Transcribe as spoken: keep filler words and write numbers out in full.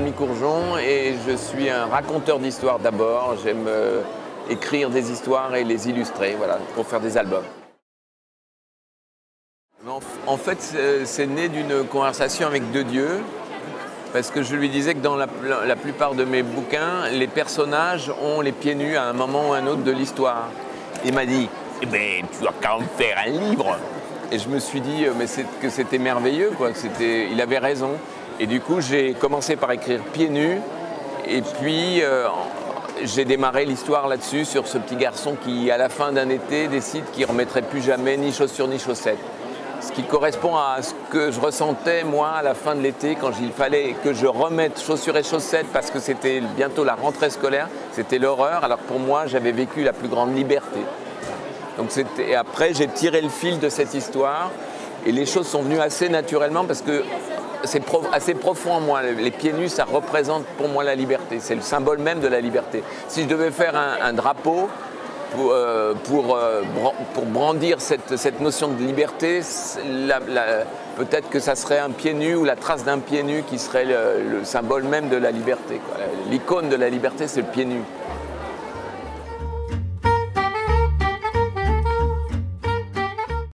Rémi Courgeon et je suis un raconteur d'histoires d'abord. J'aime euh, écrire des histoires et les illustrer, voilà, pour faire des albums. En, en fait, c'est né d'une conversation avec De Dieu, parce que je lui disais que dans la, la plupart de mes bouquins, les personnages ont les pieds nus à un moment ou à un autre de l'histoire. Il m'a dit, eh ben, tu dois quand même faire un livre. Et je me suis dit mais que c'était merveilleux, quoi. C'était, il avait raison. Et du coup, j'ai commencé par écrire Pieds nus. Et puis, euh, j'ai démarré l'histoire là-dessus, sur ce petit garçon qui, à la fin d'un été, décide qu'il ne remettrait plus jamais ni chaussures ni chaussettes. Ce qui correspond à ce que je ressentais, moi, à la fin de l'été, quand il fallait que je remette chaussures et chaussettes parce que c'était bientôt la rentrée scolaire. C'était l'horreur, alors que pour moi, j'avais vécu la plus grande liberté. Donc et après, j'ai tiré le fil de cette histoire et les choses sont venues assez naturellement parce que c'est pro assez profond en moi. Les pieds nus, ça représente pour moi la liberté. C'est le symbole même de la liberté. Si je devais faire un, un drapeau pour, euh, pour, euh, pour brandir cette, cette notion de liberté, peut-être que ça serait un pied nu ou la trace d'un pied nu qui serait le, le symbole même de la liberté. L'icône de la liberté, c'est le pied nu.